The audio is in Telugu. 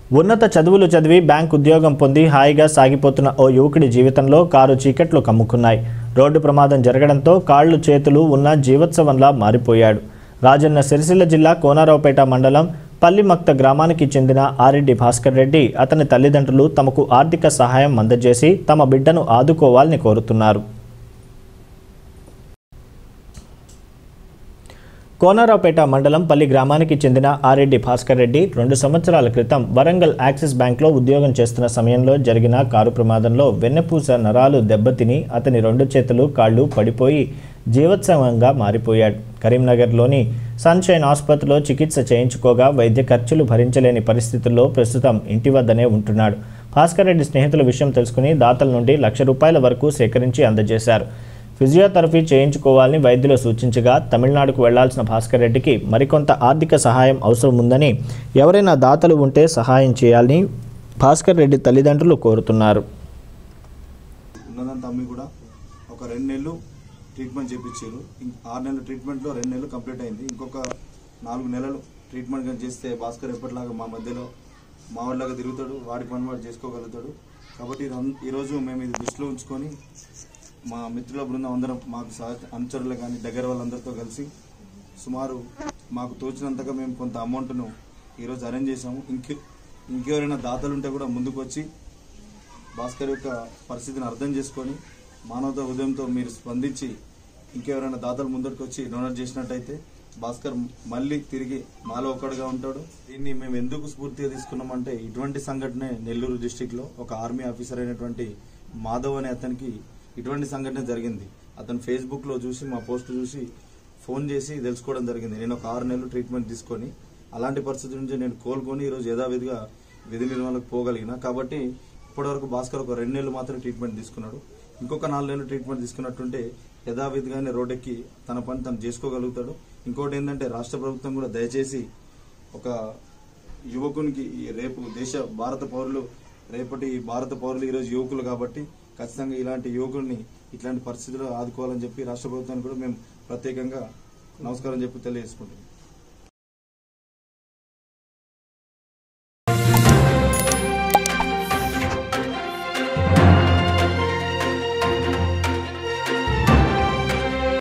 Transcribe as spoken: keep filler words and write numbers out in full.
ఉన్నత చదువులు చదివి బ్యాంక్ ఉద్యోగం పొంది హాయిగా సాగిపోతున్న ఓ యువకుడి జీవితంలో కారు చీకట్లు కమ్ముకున్నాయి. రోడ్డు ప్రమాదం జరగడంతో కాళ్ళు చేతులు ఉన్న జీవోత్సవంలా మారిపోయాడు. రాజన్న సిరిసిల్ల జిల్లా కోనరావుపేట మండలం పల్లిమక్త గ్రామానికి చెందిన ఆరెడ్డి భాస్కర్ రెడ్డి అతని తల్లిదండ్రులు తమకు ఆర్థిక సహాయం అందజేసి తమ బిడ్డను ఆదుకోవాలని కోరుతున్నారు. కోనరావుపేట మండలం పల్లి గ్రామానికి చెందిన ఆరెడ్డి భాస్కర్ రెడ్డి రెండు సంవత్సరాల క్రితం వరంగల్ యాక్సిస్ బ్యాంక్లో ఉద్యోగం చేస్తున్న సమయంలో జరిగిన కారు ప్రమాదంలో వెన్నెపూస నరాలు దెబ్బతిని అతని రెండు చేతులు కాళ్ళు పడిపోయి జీవోత్సవంగా మారిపోయాడు. కరీంనగర్లోని సన్షైన్ ఆసుపత్రిలో చికిత్స చేయించుకోగా వైద్య ఖర్చులు భరించలేని పరిస్థితుల్లో ప్రస్తుతం ఇంటి వద్దనే ఉంటున్నాడు. భాస్కర్ రెడ్డి స్నేహితుల విషయం తెలుసుకుని దాతల నుండి లక్ష రూపాయల వరకు సేకరించి అందజేశారు. ఫిజియోథెరపీ చేయించుకోవాలని వైద్యులు సూచించగా తమిళనాడుకు వెళ్లాల్సిన భాస్కర్ రెడ్డికి మరికొంత ఆర్థిక సహాయం అవసరం ఉందని, ఎవరైనా దాతలు ఉంటే సహాయం చేయాలని భాస్కర్ రెడ్డి తల్లిదండ్రులు కోరుతున్నారు. తమ్మి కూడా ఒక రెండు నెలలు ట్రీట్మెంట్ చేయించారు. ఆరు నెలల ట్రీట్మెంట్లో రెండు నెలలు కంప్లీట్ అయింది. ఇంకొక నాలుగు నెలలు ట్రీట్మెంట్ కానీ చేస్తే భాస్కర్ ఎప్పటిలాగా మా మధ్యలో మా వాళ్ళలాగా తిరుగుతాడు, వాడి పని వాడు చేసుకోగలుగుతాడు. కాబట్టి ఈరోజు మేము ఇది దృష్టిలో ఉంచుకొని మా మిత్రుల బృందం అందరం మాకు సహ అనుచరులు కానీ దగ్గర వాళ్ళందరితో కలిసి సుమారు మాకు తోచినంతగా మేము కొంత అమౌంట్ను ఈరోజు అరేంజ్ చేసాము. ఇంకే ఇంకెవరైనా దాతలు ఉంటే కూడా ముందుకు వచ్చి భాస్కర్ యొక్క పరిస్థితిని అర్థం చేసుకొని మానవతా హృదయంతో మీరు స్పందించి ఇంకెవరైనా దాతలు ముందరికి వచ్చి డొనేట్ చేసినట్టయితే భాస్కర్ మళ్ళీ తిరిగి మాలో ఒక్కడుగా ఉంటాడు. దీన్ని మేము ఎందుకు స్ఫూర్తిగా తీసుకున్నామంటే ఇటువంటి సంఘటనే నెల్లూరు డిస్టిక్లో ఒక ఆర్మీ ఆఫీసర్ అయినటువంటి మాధవ్ అనే అతనికి ఇటువంటి సంఘటన జరిగింది. అతను ఫేస్బుక్లో చూసి మా పోస్ట్ చూసి ఫోన్ చేసి తెలుసుకోవడం జరిగింది. నేను ఒక ఆరు నెలలు ట్రీట్మెంట్ తీసుకొని అలాంటి పరిస్థితి నుంచి నేను కోలుకొని ఈరోజు యథావిధిగా విధి నిర్వహణకు పోగలిగిన. కాబట్టి ఇప్పటివరకు భాస్కర్ ఒక రెండు నెలలు మాత్రమే ట్రీట్మెంట్ తీసుకున్నాడు. ఇంకొక నాలుగు నెలలు ట్రీట్మెంట్ తీసుకున్నట్టుంటే యథావిధిగానే రోడ్డెక్కి తన పని తను చేసుకోగలుగుతాడు. ఇంకోటి ఏంటంటే రాష్ట్ర ప్రభుత్వం కూడా దయచేసి ఒక యువకునికి రేపు దేశ భారత పౌరులు రేపటి భారత పౌరులు ఈరోజు యువకులు కాబట్టి ఖచ్చితంగా ఇలాంటి యువకుల్ని ఇట్లాంటి పరిస్థితుల్లో ఆదుకోవాలని చెప్పి రాష్ట్ర ప్రభుత్వానికి కూడా మేము ప్రత్యేకంగా నమస్కారం చెప్పి తెలియజేసుకుంటున్నాం.